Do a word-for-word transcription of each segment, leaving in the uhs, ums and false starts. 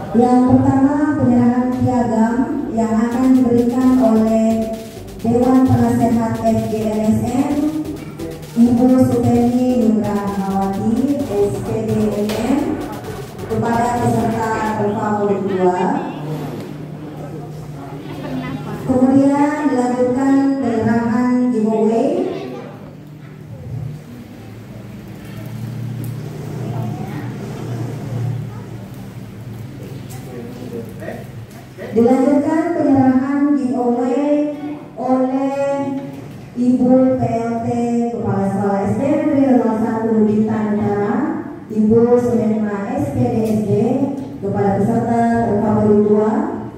Yang pertama, penyerahan piagam yang akan diberikan oleh Dewan Penasehat S G L S M Ibu Suteni Nugrahawati S P D M M kepada peserta terfavorit dua. Kemudian dilanjutkan penyerahan giveaway. Dilanjutkan penyerahan giveaway oleh Ibu P L T Kepala Sekolah S D Negeri nol satu Bintan Utara, Ibu Sumenma S P D S D kepada peserta terfavorit dua.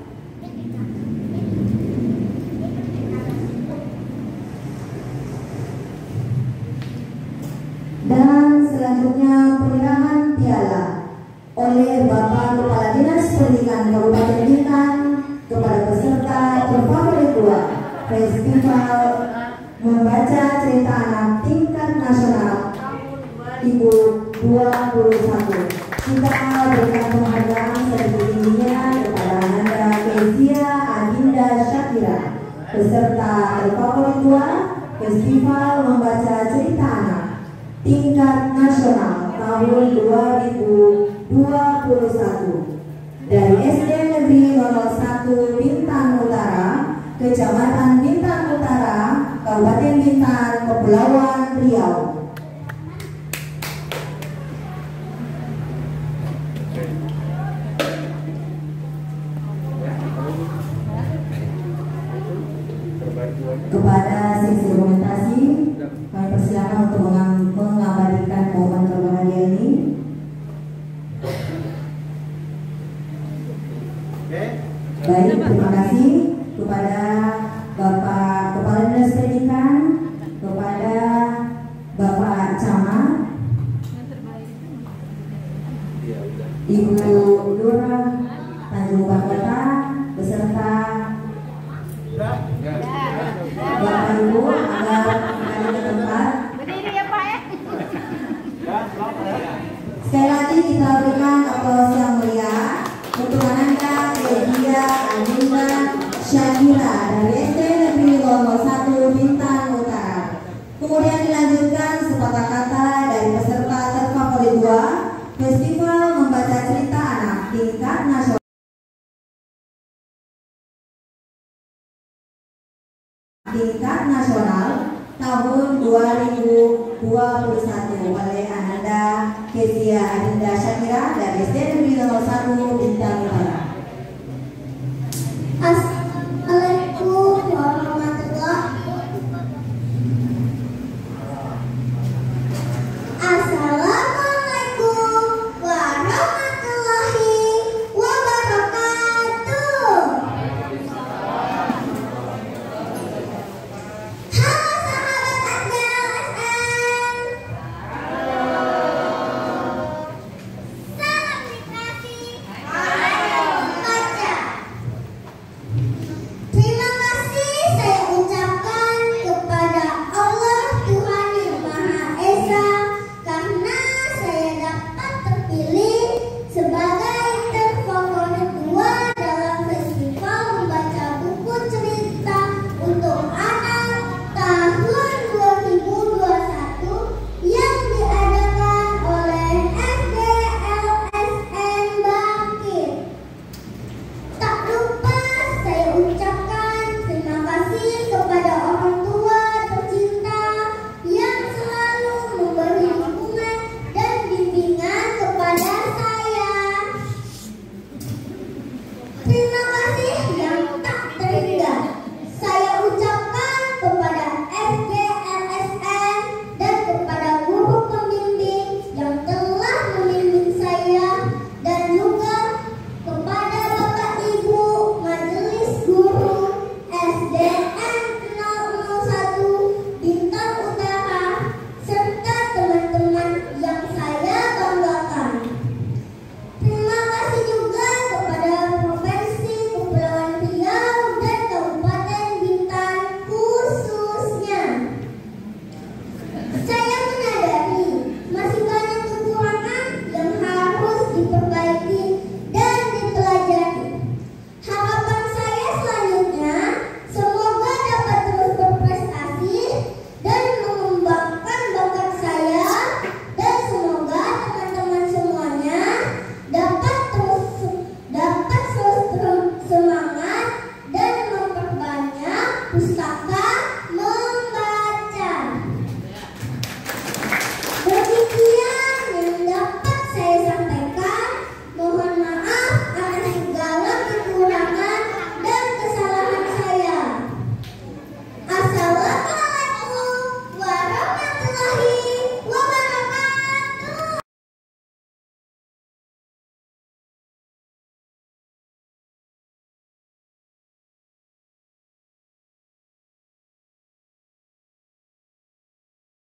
Dan selanjutnya penyerahan piala oleh Bapak Kepala Dinas Pendidikan Kabupaten Bintan kepada peserta terfavorit dua Festival Membaca Cerita Anak Tingkat Nasional Ibu dua puluh satu. Kita berikan penghargaan setinggi-tingginya kepada Ananda Kezia Adinda Syakira, peserta terfavorit dua Festival Membaca Cerita Anak Tingkat Nasional tahun dua ribu dua puluh satu dari S D Negeri nol satu Bintan Utara, Kecamatan Bintan Utara, Kabupaten Bintan, Kepulauan Riau. Kepada seksi dokumentasi, kami persilakan untuk mengabadikan momen berbahagia ini. Baik, terima kasih kepada Bapak Kepala Dinas Pendidikan, kepada Bapak Camat, Ibu Lurah Tanjung Bakota, beserta Bapak Ibu agar kembali ke tempat. Berdiri ya Pak ya. Sekali lagi kita berikan aplaus yang mulia untuk Ananda Kezia Adinda Syakira dari S D Negeri nol satu Bintan Utara. Kemudian dilanjutkan sepatah kata dari peserta terfavorit dua Festival Membaca Cerita Anak Tingkat Nasional Tingkat Nasional tahun dua ribu dua puluh satu oleh Ananda Kezia Adinda Syakira dari S D Negeri nol satu Bintan Utara.